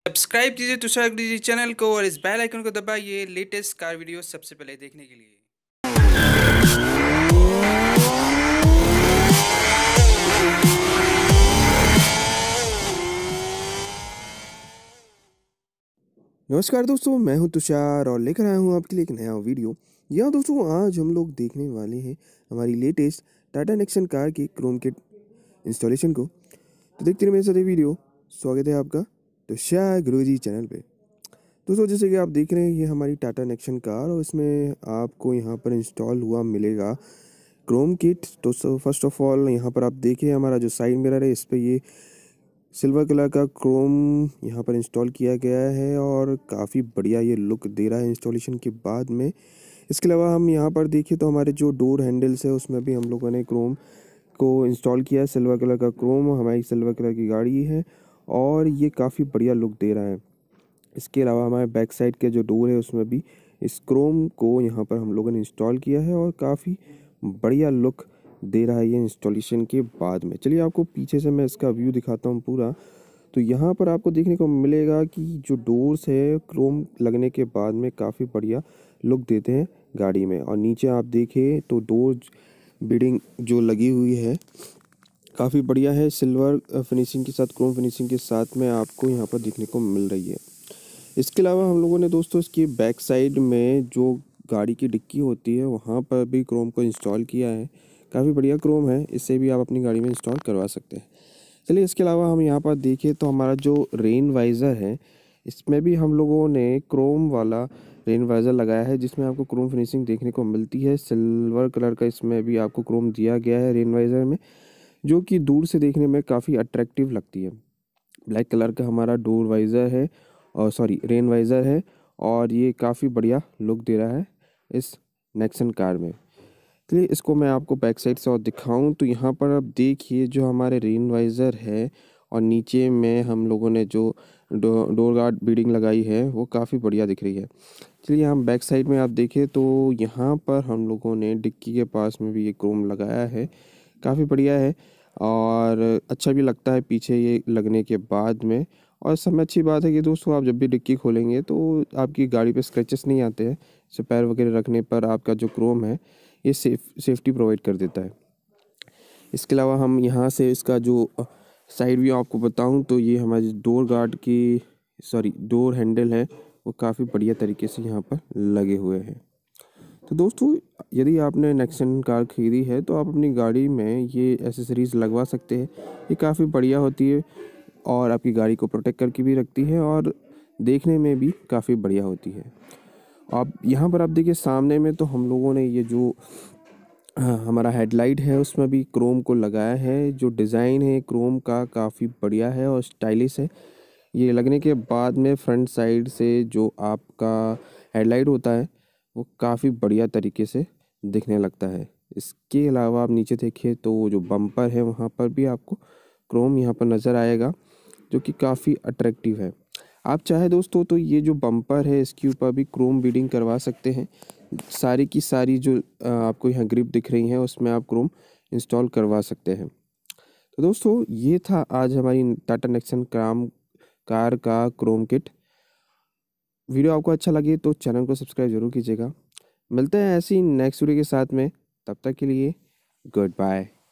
Subscribe कीजिए Tushar ji channel को और इस बेल आइकन को दबाइए लेटेस्ट कार वीडियो सबसे पहले देखने के लिए। नमस्कार दोस्तों, मैं हूं तुषार और लेकर आया हूं आपके लिए एक नया वीडियो। यहाँ दोस्तों आज हम लोग देखने वाले हैं हमारी लेटेस्ट टाटा नेक्सन कार की क्रोम किट इंस्टॉलेशन को। तो देखते रहिए मेरे साथ ये वीडियो। स्वागत है आपका तुषार गुरुजी चैनल पे। दोस्तों जैसे कि आप देख रहे हैं ये हमारी टाटा नेक्सन कार और इसमें आपको यहाँ पर इंस्टॉल हुआ मिलेगा क्रोम किट। तो फर्स्ट ऑफ ऑल यहाँ पर आप देखिए हमारा जो साइड मिरर है इस पर ये सिल्वर कलर का क्रोम यहाँ पर इंस्टॉल किया गया है और काफ़ी बढ़िया ये लुक दे रहा है इंस्टॉलेशन के बाद में। इसके अलावा हम यहाँ पर देखें तो हमारे जो डोर हैंडल्स है उसमें भी हम लोगों ने क्रोम को इंस्टॉल किया है। सिल्वर कलर का क्रोम हमारी सिल्वर कलर की गाड़ी है और ये काफ़ी बढ़िया लुक दे रहा है। इसके अलावा हमारे बैक साइड के जो डोर है उसमें भी इस क्रोम को यहाँ पर हम लोगों ने इंस्टॉल किया है और काफ़ी बढ़िया लुक दे रहा है ये इंस्टॉलेशन के बाद में। चलिए आपको पीछे से मैं इसका व्यू दिखाता हूँ पूरा। तो यहाँ पर आपको देखने को मिलेगा कि जो डोर्स है क्रोम लगने के बाद में काफ़ी बढ़िया लुक देते हैं गाड़ी में। और नीचे आप देखें तो डोर बीडिंग जो लगी हुई है काफ़ी बढ़िया है, सिल्वर फिनिशिंग के साथ क्रोम फिनिशिंग के साथ में आपको यहाँ पर देखने को मिल रही है। इसके अलावा हम लोगों ने दोस्तों इसकी बैक साइड में जो गाड़ी की डिक्की होती है वहाँ पर भी क्रोम को इंस्टॉल किया है। काफ़ी बढ़िया क्रोम है, इससे भी आप अपनी गाड़ी में इंस्टॉल करवा सकते हैं। चलिए इसके अलावा हम यहाँ पर देखें तो हमारा जो रेन वाइज़र है इसमें भी हम लोगों ने क्रोम वाला रेन वाइज़र लगाया है जिसमें आपको क्रोम फिनिशिंग देखने को मिलती है। सिल्वर कलर का इसमें भी आपको क्रोम दिया गया है रेन वाइज़र में, जो कि दूर से देखने में काफ़ी अट्रैक्टिव लगती है। ब्लैक कलर का हमारा डोर वाइज़र है और सॉरी रेन वाइज़र है और ये काफ़ी बढ़िया लुक दे रहा है इस नेक्सन कार में। चलिए इसको मैं आपको बैक साइड से और दिखाऊं तो यहाँ पर आप देखिए जो हमारे रेन वाइज़र है और नीचे में हम लोगों ने जो डोर गार्ड बीडिंग लगाई है वो काफ़ी बढ़िया दिख रही है। चलिए हम बैक साइड में आप देखें तो यहाँ पर हम लोगों ने डिक्की के पास में भी ये क्रोम लगाया है, काफ़ी बढ़िया है और अच्छा भी लगता है पीछे ये लगने के बाद में। और सबसे अच्छी बात है कि दोस्तों आप जब भी डिक्की खोलेंगे तो आपकी गाड़ी पे स्क्रैचेस नहीं आते हैं। जैसे पैर वगैरह रखने पर आपका जो क्रोम है ये सेफ्टी प्रोवाइड कर देता है। इसके अलावा हम यहाँ से इसका जो साइड व्यू आपको बताऊं तो ये हमारी डोर गार्ड की डोर हैंडल है वो काफ़ी बढ़िया तरीके से यहाँ पर लगे हुए हैं। तो दोस्तों यदि आपने नेक्सन कार खरीदी है तो आप अपनी गाड़ी में ये एसेसरीज़ लगवा सकते हैं। ये काफ़ी बढ़िया होती है और आपकी गाड़ी को प्रोटेक्ट करके भी रखती है और देखने में भी काफ़ी बढ़िया होती है। आप यहाँ पर आप देखिए सामने में तो हम लोगों ने ये जो हमारा हेडलाइट है उसमें भी क्रोम को लगाया है। जो डिज़ाइन है क्रोम का काफ़ी बढ़िया है और स्टाइलिश है। ये लगने के बाद में फ्रंट साइड से जो आपका हेडलाइट होता है वो काफ़ी बढ़िया तरीके से दिखने लगता है। इसके अलावा आप नीचे देखिए तो जो बम्पर है वहाँ पर भी आपको क्रोम यहाँ पर नज़र आएगा, जो कि काफ़ी अट्रैक्टिव है। आप चाहे दोस्तों तो ये जो बम्पर है इसके ऊपर भी क्रोम बीडिंग करवा सकते हैं। सारी की सारी जो आपको यहाँ ग्रिप दिख रही हैं उसमें आप क्रोम इंस्टॉल करवा सकते हैं। तो दोस्तों ये था आज हमारी टाटा नेक्सन कार का क्रोम किट। वीडियो आपको अच्छा लगे तो चैनल को सब्सक्राइब जरूर कीजिएगा। मिलते हैं ऐसी नेक्स्ट वीडियो के साथ में, तब तक के लिए गुड बाय।